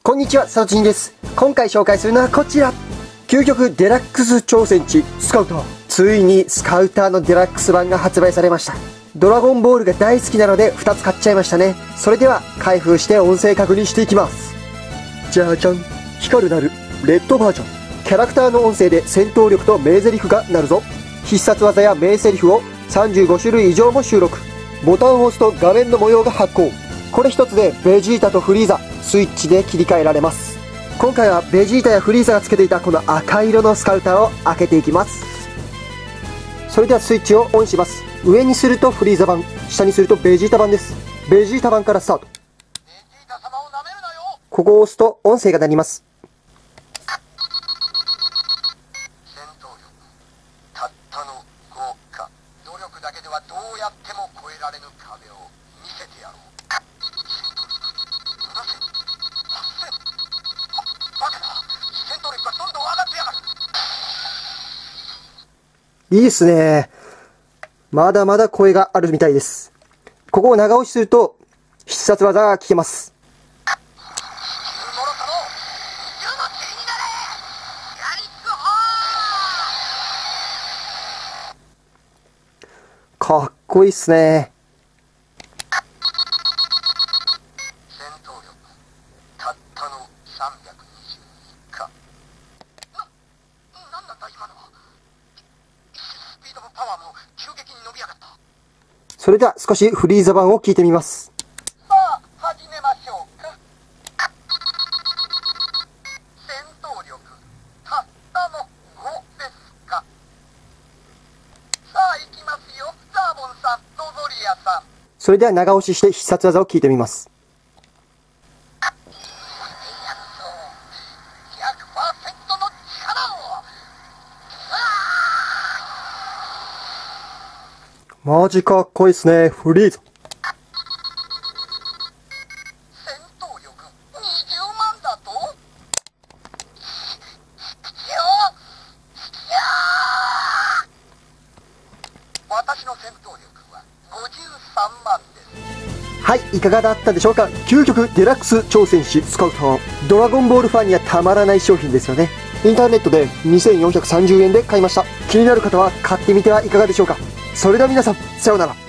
こんにちは、サトチンです。今回紹介するのはこちら。究極デラックス挑戦値スカウター。ついにスカウターのデラックス版が発売されました。ドラゴンボールが大好きなので2つ買っちゃいましたね。それでは開封して音声確認していきます。じゃじゃん。光るなるレッドバージョン。キャラクターの音声で戦闘力と名台詞が鳴るぞ。必殺技や名台詞を35種類以上も収録。ボタンを押すと画面の模様が発光。これ一つでベジータとフリーザ、スイッチで切り替えられます。今回はベジータやフリーザがつけていたこの赤色のスカウターを開けていきます。それではスイッチをオンします。上にするとフリーザ版、下にするとベジータ版です。ベジータ版からスタート。ここを押すと音声が鳴ります。 戦闘力たったの5か。努力だけではどうやっても越えられぬ壁を見せてやろう。バカだ。戦闘力がどんどん上がってやがる。 いいっすね。まだまだ声があるみたいです。ここを長押しすると必殺技が聞けます。かっこいいっすね。 戦闘力たったの322か。なんだった今のは。スピードもパワーも急激に伸び上がった。 それでは少しフリーザ版を聞いてみます。 さあ始めましょうか。戦闘力たったの5ですか。さあ行きますよ。ザーボンさん、ノゾリアさん。 それでは長押しして必殺技を聞いてみます。 100%の力を。 マジかっこいいっすね。フリーザ。 戦闘力20万だと。私の戦闘力は53万です。 はい、いかがだったでしょうか。究極デラックス挑戦士スカウター。ドラゴンボールファンにはたまらない商品ですよね。インターネットで2430円で買いました。気になる方は買ってみてはいかがでしょうか。それでは皆さん、さようなら。